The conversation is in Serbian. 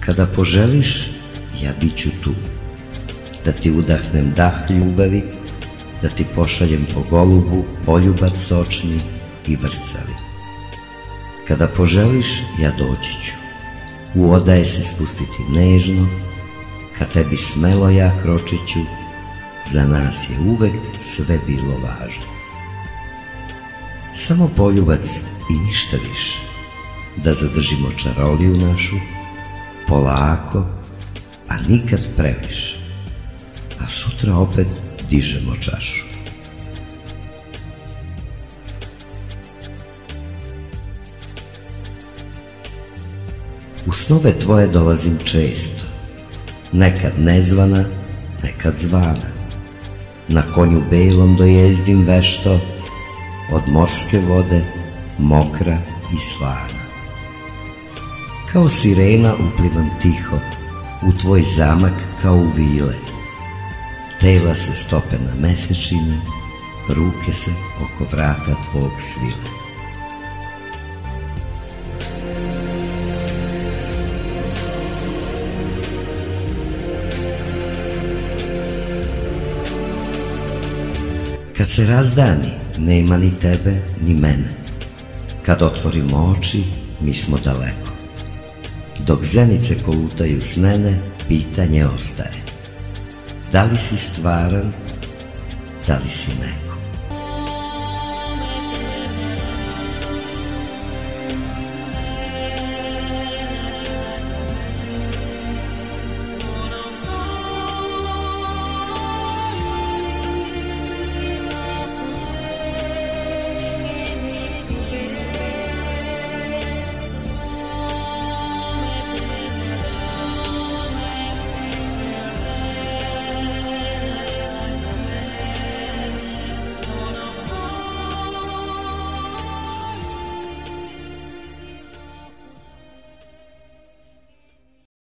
Kada poželiš, ja bit ću tu, da ti udahnem dah ljubavi, da ti pošaljem po golubu poljubac sočni i vrcavi. Kada poželiš, ja doći ću, u odaje se spustiti nežno, ka tebi smelo ja kročit ću, za nas je uvek sve bilo važno. Samo poljubac i ništa više, da zadržimo čaroliju našu, polako, a nikad previše, a sutra opet dižemo čašu. U snove tvoje dolazim često, nekad nezvana, nekad zvana. Na konju belom dojezdim vešto, od morske vode, mokra i slana. Kao sirena uplivam tiho, u tvoj zamak kao u vile. Tela se stope na mesečini, ruke se oko vrata tvog svile. Kad se razdani, nema ni tebe, ni mene. Kad otvorimo oči, mi smo daleko. Dok zenice kolutaju snene, pitanje ostaje. Da li si stvaran, da li si neko?